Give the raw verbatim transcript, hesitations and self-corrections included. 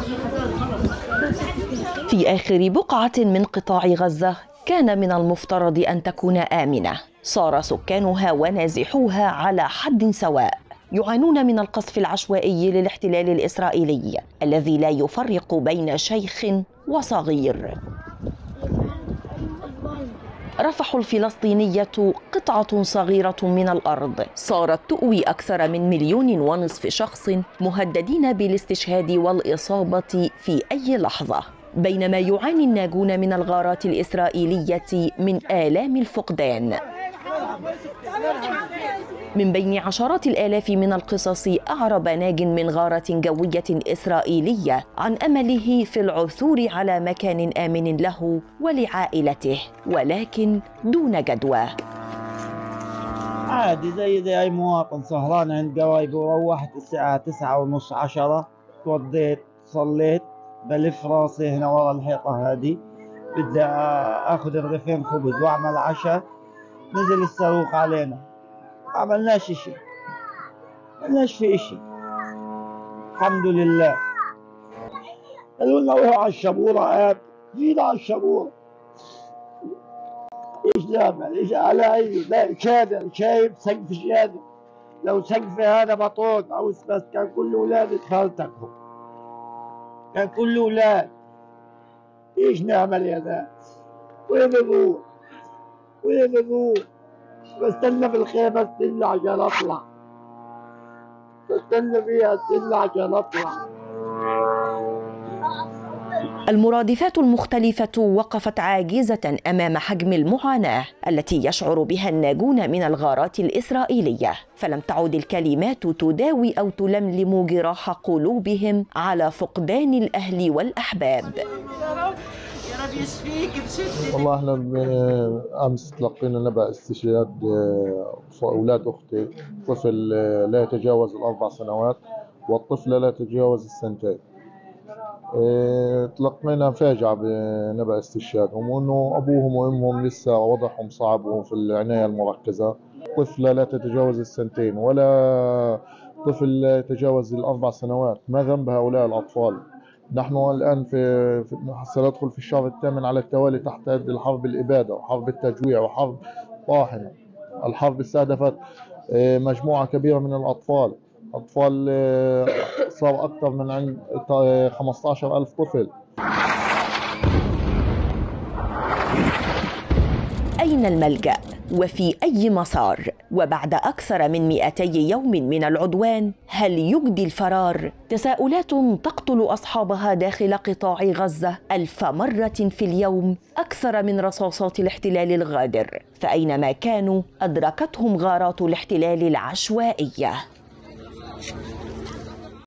في آخر بقعة من قطاع غزة كان من المفترض أن تكون آمنة، صار سكانها ونازحوها على حد سواء يعانون من القصف العشوائي للاحتلال الإسرائيلي الذي لا يفرق بين شيخ وصغير. رفح الفلسطينية قطعة صغيرة من الأرض صارت تؤوي أكثر من مليون ونصف شخص مهددين بالاستشهاد والإصابة في أي لحظة، بينما يعاني الناجون من الغارات الإسرائيلية من آلام الفقدان. من بين عشرات الآلاف من القصص أعرب ناج من غارة جوية إسرائيلية عن أمله في العثور على مكان آمن له ولعائلته، ولكن دون جدوى. عادي زي زي أي مواطن سهران عند قرايبي، وروحت الساعة تسعة ونص عشرة، توضيت صليت، بلف راسي هنا ورا الحيطة هذه، بدي آخذ رغيفين خبز وأعمل عشاء. نزل الصاروخ علينا، عملناش اشي، عملناش في اشي، الحمد لله. قالوا لنا روحوا على الشبورة، اب جينا على الشبورة، ايش نعمل؟ ايش على اي؟ لا شادر، شايف سقف شادر، لو سقف هذا بطون او بس كان كل اولاد خالتكم، كان كل اولاد. ايش نعمل يا ناس؟ وين نروح؟ وين نروح؟ بستنى بالخيمة استنى عشان اطلع، بستنى فيها استنى عشان اطلع. المرادفات المختلفة وقفت عاجزة أمام حجم المعاناة التي يشعر بها الناجون من الغارات الإسرائيلية، فلم تعد الكلمات تداوي أو تلملم جراح قلوبهم على فقدان الأهل والأحباب. والله احنا امس تلقينا نبأ استشهاد اولاد اختي، طفل لا يتجاوز الاربع سنوات والطفله لا تتجاوز السنتين. تلقينا فاجعه بنبأ استشهادهم، وانه ابوهم وامهم لسه وضعهم صعب وفي العنايه المركزه. طفله لا تتجاوز السنتين ولا طفل لا يتجاوز الاربع سنوات، ما ذنب هؤلاء الاطفال؟ نحن الآن في سندخل في الشهر الثامن على التوالي تحت يد الحرب الإبادة وحرب التجويع وحرب طاحنة. الحرب استهدفت مجموعة كبيرة من الأطفال، أطفال صار أكثر من عند خمسة عشر ألف طفل. أين الملجأ؟ وفي أي مسار؟ وبعد أكثر من مئتي يوم من العدوان هل يجدي الفرار؟ تساؤلات تقتل أصحابها داخل قطاع غزة ألف مرة في اليوم أكثر من رصاصات الاحتلال الغادر، فأينما كانوا أدركتهم غارات الاحتلال العشوائية.